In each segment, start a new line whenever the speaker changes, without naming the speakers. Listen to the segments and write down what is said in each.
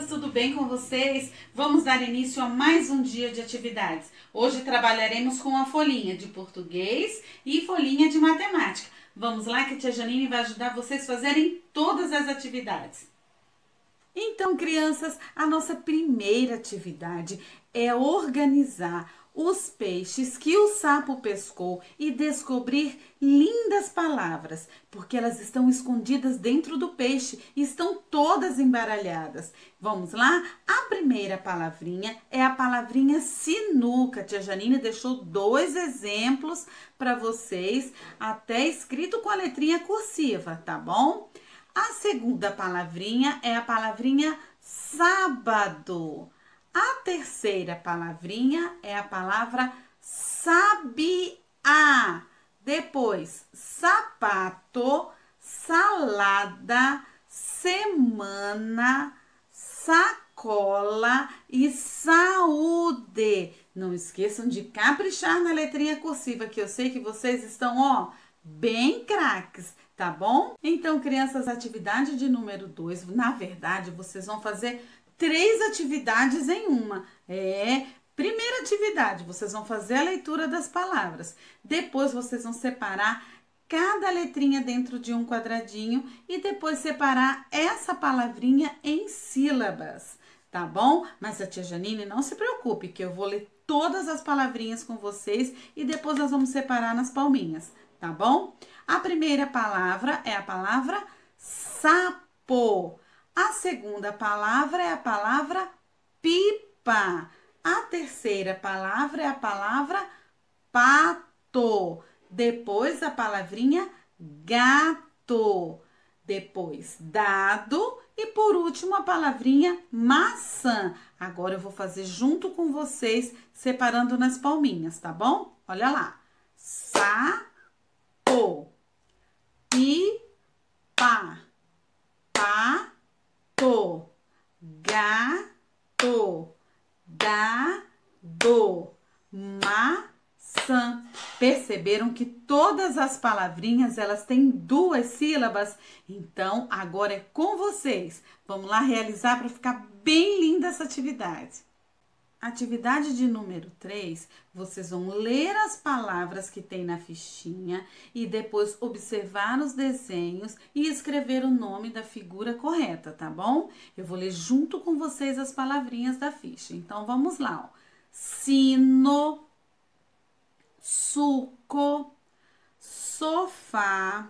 crianças, tudo bem com vocês? Vamos dar início a mais um dia de atividades. Hoje trabalharemos com a folhinha de português e folhinha de matemática. Vamos lá que a tia Janine vai ajudar vocês a fazerem todas as atividades. Então, crianças, a nossa primeira atividade é organizar os peixes que o sapo pescou e descobrir lindas palavras, porque elas estão escondidas dentro do peixe e estão todas embaralhadas. Vamos lá? A primeira palavrinha é a palavrinha sinuca. Tia Janine deixou 2 exemplos para vocês, até escrito com a letrinha cursiva, tá bom? A segunda palavrinha é a palavrinha sábado. A terceira palavrinha é a palavra sabiá. Depois, sapato, salada, semana, sacola e saúde. Não esqueçam de caprichar na letrinha cursiva, que eu sei que vocês estão, ó, bem craques, tá bom? Então, crianças, atividade de número 2, na verdade, vocês vão fazer 3 atividades em uma. Primeira atividade, vocês vão fazer a leitura das palavras. Depois, vocês vão separar cada letrinha dentro de um quadradinho e depois separar essa palavrinha em sílabas, tá bom? Mas a tia Janine, não se preocupe, que eu vou ler todas as palavrinhas com vocês e depois nós vamos separar nas palminhas, tá bom? A primeira palavra é a palavra sapo. A segunda palavra é a palavra pipa. A terceira palavra é a palavra pato. Depois a palavrinha gato. Depois dado e por último a palavrinha maçã. Agora eu vou fazer junto com vocês, separando nas palminhas, tá bom? Olha lá. Sapo, pipa, pato, gato, dado, maçã. Perceberam que todas as palavrinhas, elas têm 2 sílabas? Então, agora é com vocês. Vamos lá realizar para ficar bem linda essa atividade. Atividade de número 3, vocês vão ler as palavras que tem na fichinha e depois observar os desenhos e escrever o nome da figura correta, tá bom? Eu vou ler junto com vocês as palavrinhas da ficha. Então, vamos lá, ó. Sino, suco, sofá,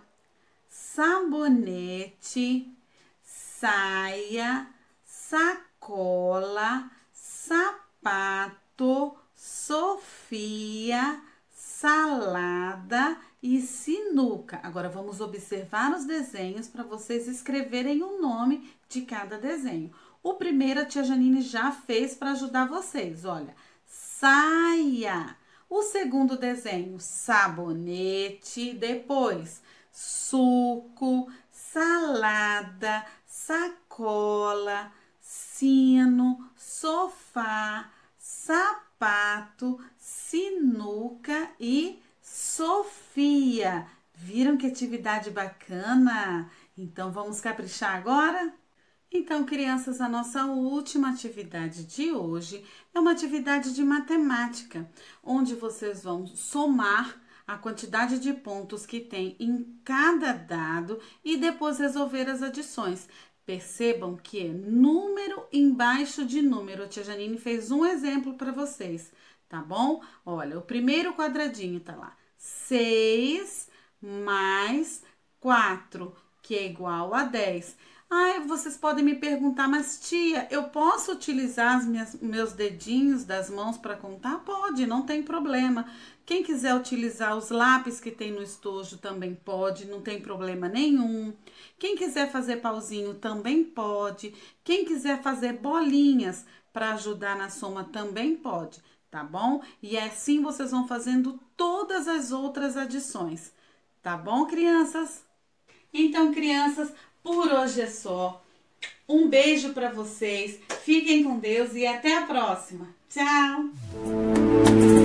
sabonete, saia, sacola, sapato, Sofia, salada e sinuca. Agora vamos observar os desenhos para vocês escreverem o nome de cada desenho. O primeiro a tia Janine já fez para ajudar vocês, olha. Saia. O segundo desenho, sabonete. Depois, suco, salada, sacola, sino, sofá, sapato, sinuca e Sofia. Viram que atividade bacana? Então, vamos caprichar agora? Então, crianças, a nossa última atividade de hoje é uma atividade de matemática, onde vocês vão somar a quantidade de pontos que tem em cada dado e depois resolver as adições. Percebam que é número embaixo de número. A tia Janine fez um exemplo para vocês, tá bom? Olha, o primeiro quadradinho tá lá. 6 mais 4, que é igual a 10. Vocês podem me perguntar, mas tia, eu posso utilizar meus dedinhos das mãos para contar? Pode, não tem problema. Quem quiser utilizar os lápis que tem no estojo também pode, não tem problema nenhum. Quem quiser fazer pauzinho também pode. Quem quiser fazer bolinhas para ajudar na soma também pode, tá bom? E assim vocês vão fazendo todas as outras adições, tá bom, crianças? Então, crianças, por hoje é só. Um beijo para vocês, fiquem com Deus e até a próxima. Tchau!